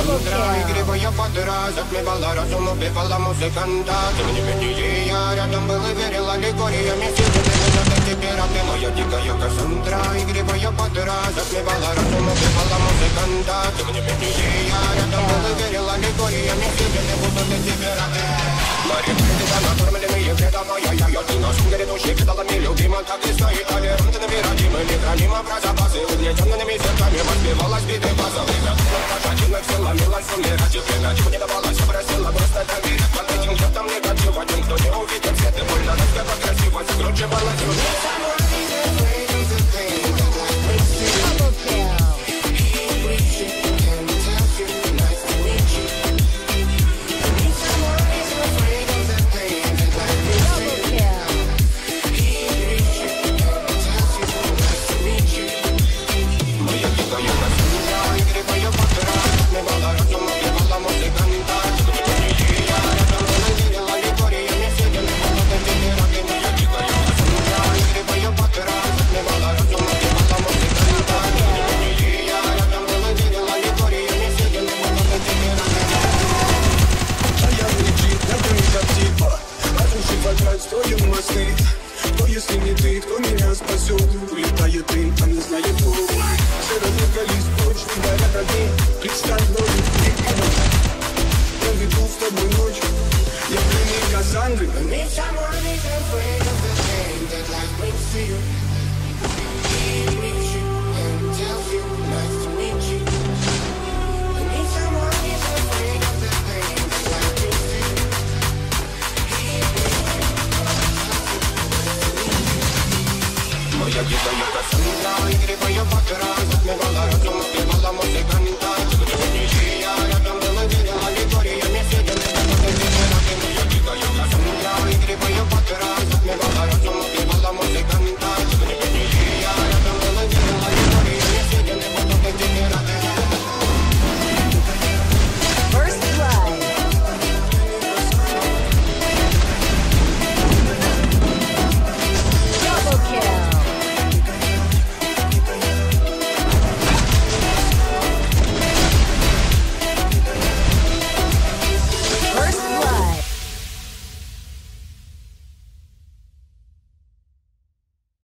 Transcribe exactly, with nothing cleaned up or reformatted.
Кассандра, игривая подра, затмевала разум, убивала музыканта. Ты мне видели, я рядом был и верила легориями. Сидели меня эти пираты, моя дикая Кассандра, игривая подра, затмевала разум, убивала музыканта. Ты мне видели, я рядом был и верила легориями. Сидели будут эти пираты. Мария Кредита, накормленные предала я, я, я, ты на шунгере души кидала мне любима, так и стоит толерантными родимы, нехранима про запасы, угнетенными зерками воспевалась биты базовых. Пошатилась, все ломилась, умирать и время, чего не давалась, просила просто доверять. Под этим где-то негатив, один, кто не увидит свет, и больно распевать красиво, закручивала тюрьму. Строим мосты. Кто, если не ты, кто меня спасет? Улетает дым, там не знает кто. Серый лист, точно горят огни. Представь ночь, проведу с тобой ночь. Я пленник Кассандры. Моя дикая Кассандра, игривая подра, затмевала разум, убивала музыканта.